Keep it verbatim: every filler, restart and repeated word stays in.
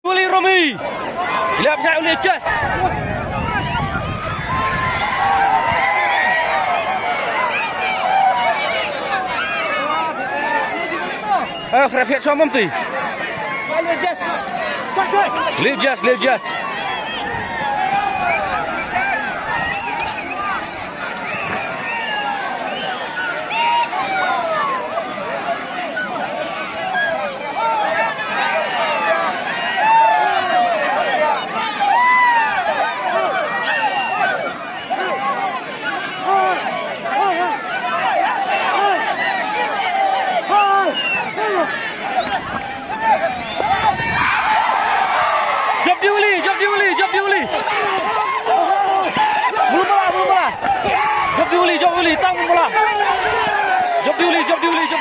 Uli Romi. Lihat saya Uli Jas. Eh, kerapit suamam tu. Lihat Jas. Lihat Jas, lihat Jas. Job diuli, job diuli, job diuli. Belum bola, belum bola. Job diuli, job diuli, tang bola. Job diuli, job diuli.